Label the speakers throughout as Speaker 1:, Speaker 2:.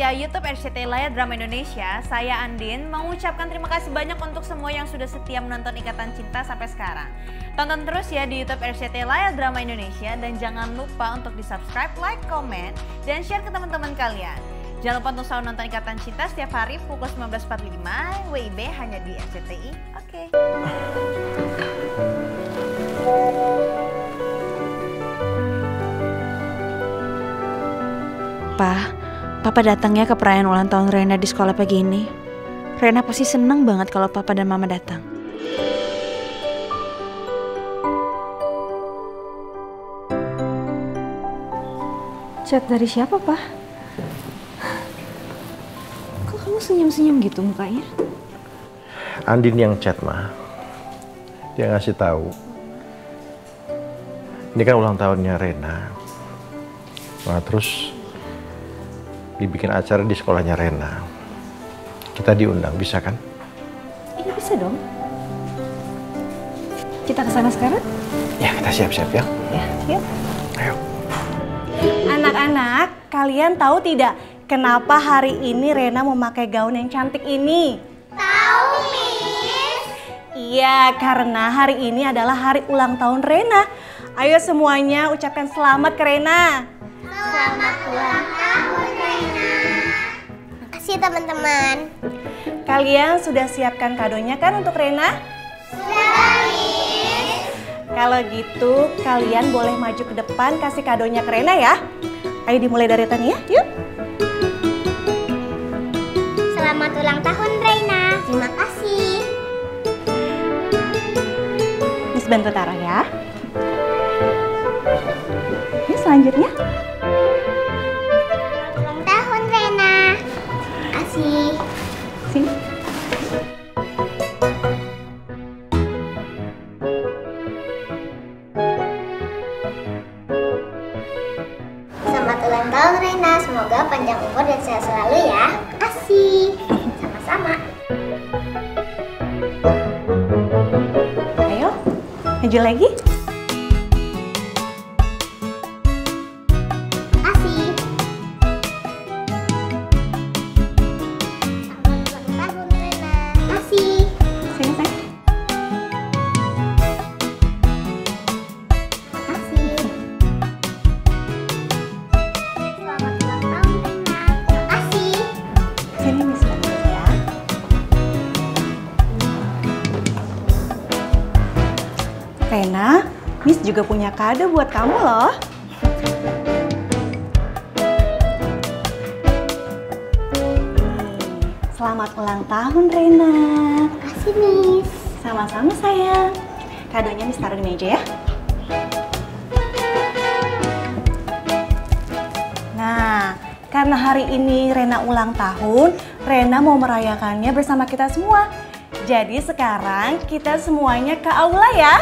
Speaker 1: setia YouTube RCTI Layar Drama Indonesia, saya Andin mengucapkan terima kasih banyak untuk semua yang sudah setia menonton Ikatan Cinta sampai sekarang. Tonton terus ya di YouTube RCTI Layar Drama Indonesia dan jangan lupa untuk di-subscribe, like, komen, dan share ke teman-teman kalian. Jangan lupa untuk selalu nonton Ikatan Cinta setiap hari pukul 19.45 WIB hanya di RCTI. Oke.
Speaker 2: Papa datangnya ke perayaan ulang tahun Rena di sekolah pagi ini. Rena pasti seneng banget kalau Papa dan Mama datang. Chat dari siapa, Pak? Kok kamu senyum-senyum gitu mukanya?
Speaker 3: Andin yang chat, Ma. Dia ngasih tahu. Ini kan ulang tahunnya Rena. Nah, terus dibikin acara di sekolahnya Rena. Kita diundang, bisa kan?
Speaker 2: Iya bisa dong. Kita kesana sekarang?
Speaker 3: Ya, kita siap-siap ya.
Speaker 2: Ya.
Speaker 3: Ayo.
Speaker 4: Anak-anak, kalian tahu tidak kenapa hari ini Rena memakai gaun yang cantik ini?
Speaker 5: Tahu, Miss.
Speaker 4: Iya, karena hari ini adalah hari ulang tahun Rena. Ayo semuanya ucapkan selamat ke Rena.
Speaker 5: Selamat ulang tahun, Rena. Makasih teman-teman.
Speaker 4: Kalian sudah siapkan kadonya kan untuk Rena?
Speaker 5: Sudah, Miss.
Speaker 4: Kalau gitu, kalian boleh maju ke depan kasih kadonya ke Rena ya. Ayo dimulai dari Tania, yuk.
Speaker 5: Selamat ulang tahun, Rena. Terima kasih.
Speaker 4: Miss bantu taruh ya. Ini selanjutnya.
Speaker 5: Ulang tahun, Rena. Makasih.
Speaker 4: Sini.
Speaker 5: Selamat ulang tahun, Rena. Semoga panjang umur dan sehat selalu ya. Makasih. Sama-sama.
Speaker 4: Ayo, maju lagi.
Speaker 5: Makasih. Selamat ulang tahun, Rena. Makasih.
Speaker 4: Sini, sayang.
Speaker 5: Makasih. Selamat ulang tahun, Rena. Makasih.
Speaker 4: Sini, Miss bantu ya. Rena, Miss juga punya kado buat kamu loh. Selamat ulang tahun, Rena.
Speaker 5: Makasih, Miss.
Speaker 4: Sama-sama, sayang. Kadonya Miss taruh di meja ya. Nah, karena hari ini Rena ulang tahun, Rena mau merayakannya bersama kita semua. Jadi sekarang kita semuanya ke aula ya.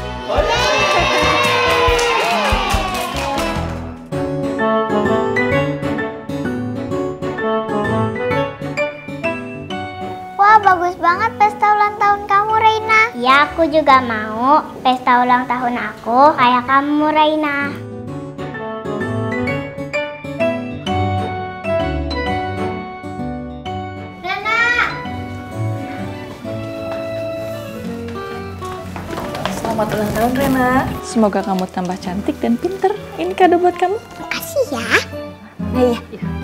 Speaker 5: Wah, bagus banget pesta ulang tahun kamu, Reina. Ya, aku juga mau pesta ulang tahun aku kayak kamu, Reina. Rena!
Speaker 2: Selamat ulang tahun Rena. Semoga kamu tambah cantik dan pinter. Ini kado buat kamu.
Speaker 5: Makasih ya.
Speaker 2: Iya.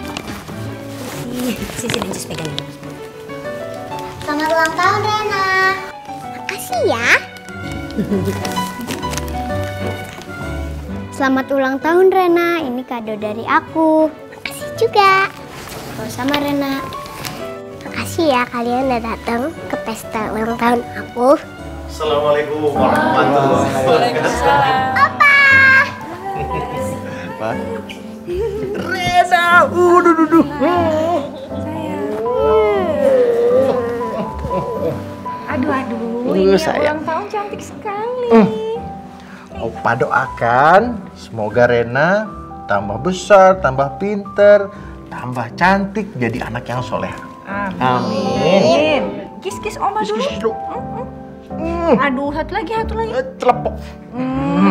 Speaker 6: Sini, Jus pegangin.
Speaker 5: Selamat ulang tahun, Rena. Makasih ya. Selamat ulang tahun, Rena. Ini kado dari aku. Makasih juga. Sama Rena. Makasih ya kalian udah datang ke pesta ulang tahun aku.
Speaker 3: Assalamualaikum warahmatullahi wabarakatuh.
Speaker 5: Papa.
Speaker 3: Pak. Rena, duduk.
Speaker 2: Aduh, ini yang
Speaker 3: sayang.
Speaker 2: ulang tahun cantik sekali.
Speaker 3: Opa doakan semoga Rena tambah besar, tambah pinter, tambah cantik, jadi anak yang soleh. Amin.
Speaker 2: Kiss Oma dulu.
Speaker 3: Kiss dulu.
Speaker 2: Aduh, satu lagi.
Speaker 3: Celepok.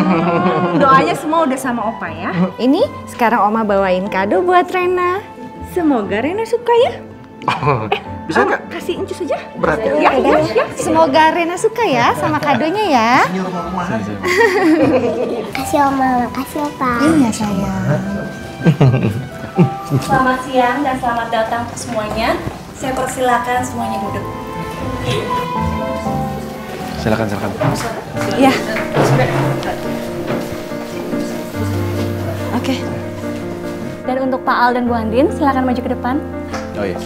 Speaker 2: Doanya semua udah sama Opa ya. Ini sekarang Oma bawain kado buat Rena. Semoga Rena suka ya.
Speaker 3: Oh, bisa nggak?
Speaker 2: Kasih incus aja.
Speaker 3: Berat ya?
Speaker 2: Ya. Semoga Rena suka ya sama kadonya ya.
Speaker 3: Nyuruh mama.
Speaker 5: Kasih Oma, kasih Opa.
Speaker 2: Iya sayang.
Speaker 4: Selamat siang dan selamat datang ke semuanya. Saya persilakan semuanya duduk.
Speaker 3: Silakan.
Speaker 2: Ya. Oke.
Speaker 4: Dan untuk Pak Al dan Bu Andin, silakan maju ke depan.
Speaker 3: Oh iya.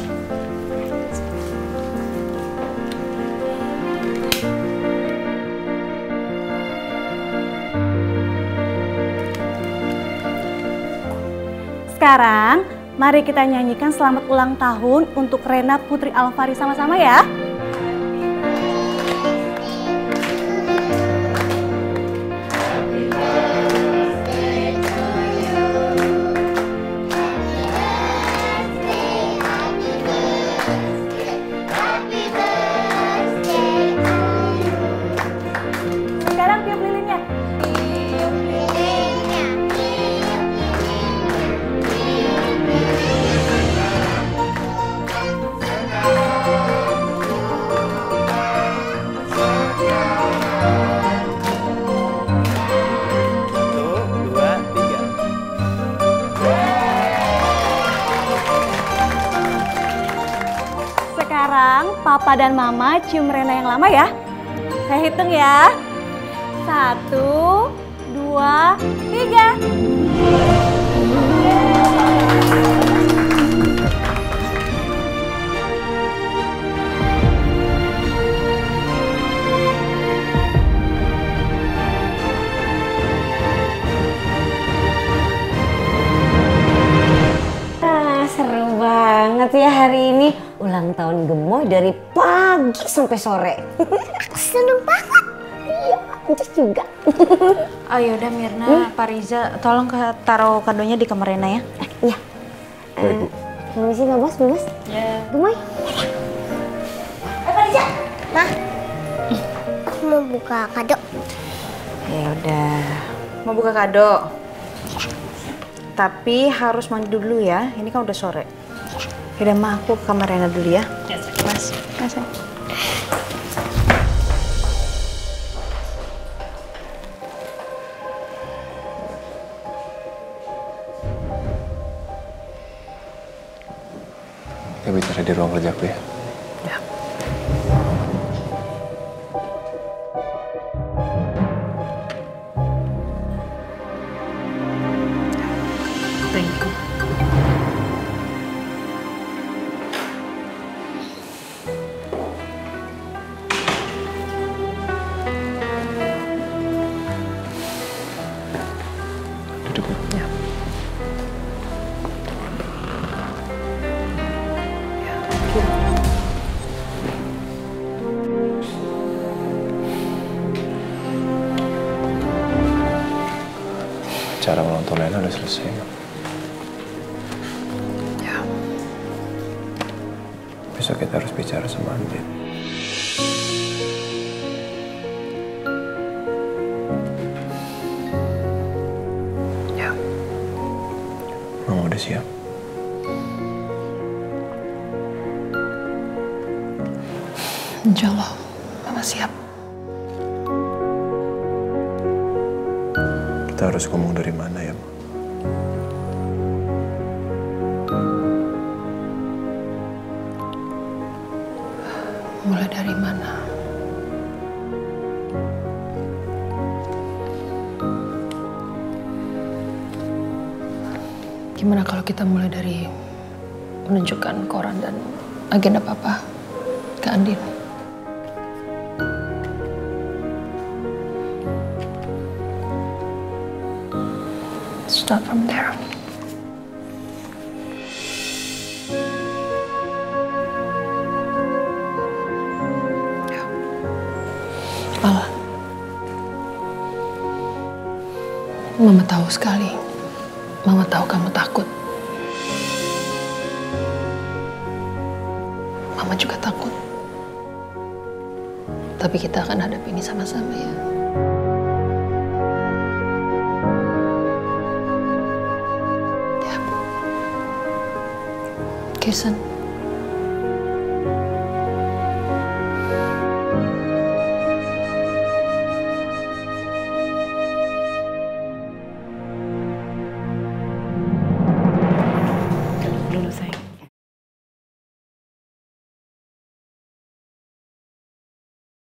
Speaker 4: Sekarang, mari kita nyanyikan selamat ulang tahun untuk Rena Putri Alvari sama-sama ya. Sekarang tiup lilinnya. Sekarang Papa dan Mama cium Rena yang lama ya. Saya hitung ya. 1, 2, 3.
Speaker 6: Seru banget ya hari ini. Ulang tahun Gemoy dari pagi sampai sore.
Speaker 5: Seneng banget.
Speaker 6: Iya, Anjus juga.
Speaker 2: Oh yaudah Mirna, Pak Riza, tolong taruh kadonya di kamar Rena ya.
Speaker 6: Iya.
Speaker 3: Baik, Bu.
Speaker 6: Permisi Pak Bos, Bu Bos.
Speaker 2: Ya.
Speaker 6: Gemoy.
Speaker 5: Apa aja? Ma, aku mau buka kado.
Speaker 2: Ya udah. Mau buka kado. Tapi harus mandi dulu ya. Ini kan udah sore. Yaudah Ma, aku ke kamar Rena dulu ya. Mas. Mas.
Speaker 3: Kita bicara di ruang kerjaku ya.
Speaker 2: Ya. Thank you.
Speaker 3: Duduk, Bu.
Speaker 2: Ya.
Speaker 3: Cara ulang tahun Rena udah selesai.
Speaker 2: Ya.
Speaker 3: Besok kita harus bicara sama Andin.
Speaker 2: Ya.
Speaker 3: Mama udah siap?
Speaker 2: Insya Allah, Mama siap.
Speaker 3: Kita harus ngomong dari mana ya, Ma?
Speaker 7: Mulai dari mana? Gimana kalau kita mulai dari menunjukkan koran dan agenda Papa ke Andin? Start from there. Al, Mama tahu sekali. Mama tahu kamu takut. Mama juga takut. Tapi kita akan hadapi ini sama-sama ya. Oke, San.